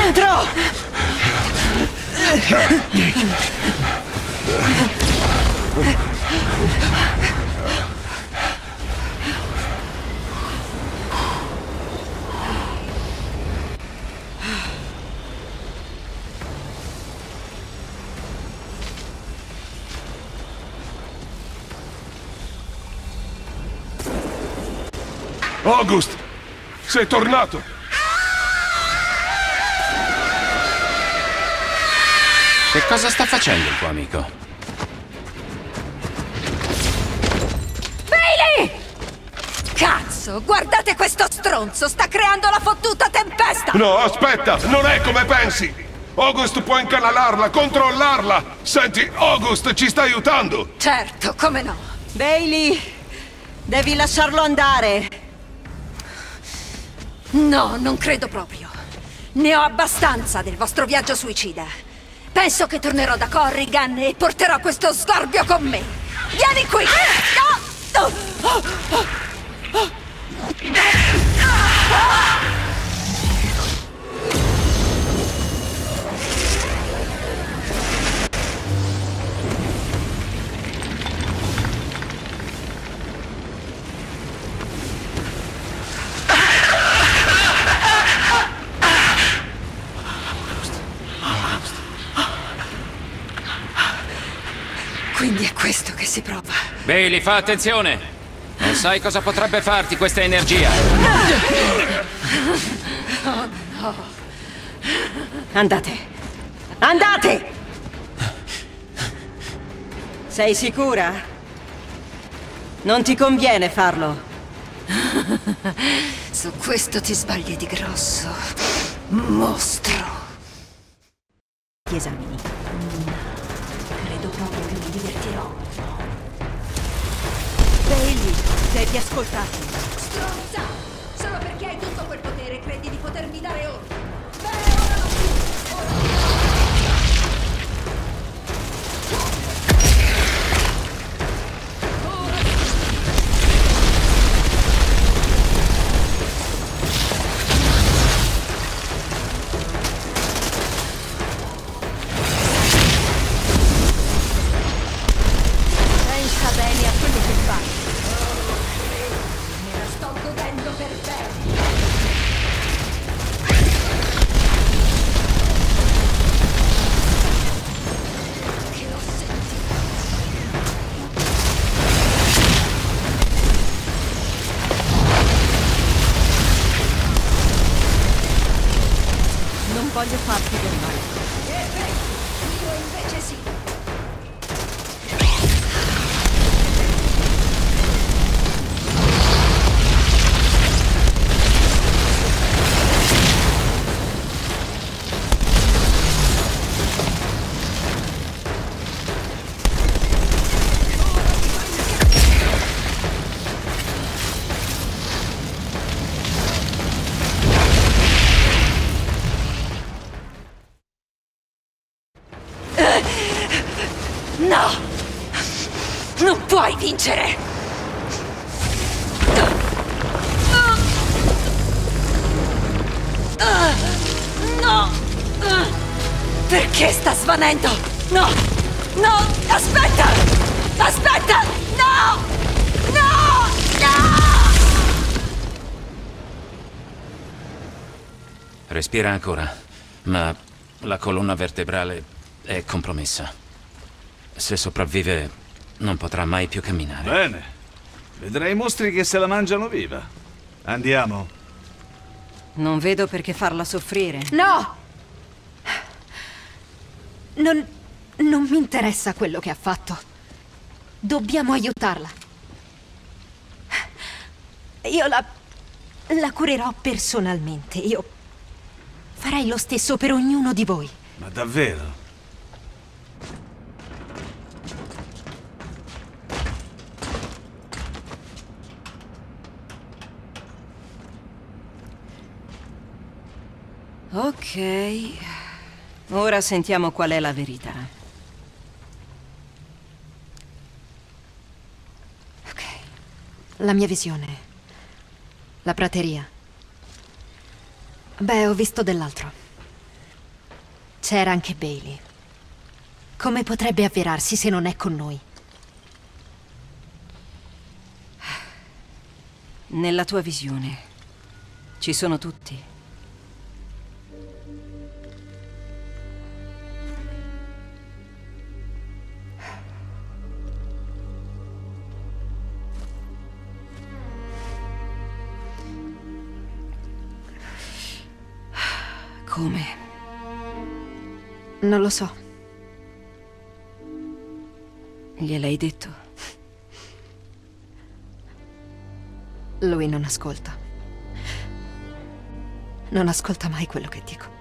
Dentro! August! Sei tornato! Che cosa sta facendo il tuo amico? Bailey! Cazzo, guardate questo stronzo! Sta creando la fottuta tempesta! No, aspetta! Non è come pensi! August può incanalarla, controllarla! Senti, August ci sta aiutando! Certo, come no! Bailey, devi lasciarlo andare. No, non credo proprio. Ne ho abbastanza del vostro viaggio suicida. Penso che tornerò da Corrigan e porterò questo sgorbio con me. Vieni qui! Quindi è questo che si prova. Bailey, fa attenzione! Non sai cosa potrebbe farti questa energia. Oh no. Andate. Andate! Sei sicura? Non ti conviene farlo. Su questo ti sbagli di grosso. Mostro. Ti esamini. Credo proprio che mi divertirò. Bailey, devi ascoltarmi. Stronza! Solo perché hai tutto quel potere credi di potermi dare ordini. Beh, ora non più! Pensa bene a quello che fai. Me la sto godendo per bene! Che l'ho sentito! Non voglio farti del male. Io invece sì! No! Non puoi vincere! No! Perché sta svanendo? No! No! Aspetta! Aspetta! No! No! No! Respira ancora, ma la colonna vertebrale è compromessa. Se sopravvive, non potrà mai più camminare. Bene. Vedrai i mostri che se la mangiano viva. Andiamo. Non vedo perché farla soffrire. No! Non mi interessa quello che ha fatto. Dobbiamo aiutarla. Io la curerò personalmente. Io farei lo stesso per ognuno di voi. Ma davvero? Ok. Ora sentiamo qual è la verità. Ok. La mia visione. La prateria. Beh, ho visto dell'altro. C'era anche Bailey. Come potrebbe avverarsi se non è con noi? Nella tua visione ci sono tutti. Come? Non lo so. Gliel'hai detto? Lui non ascolta. Non ascolta mai quello che dico.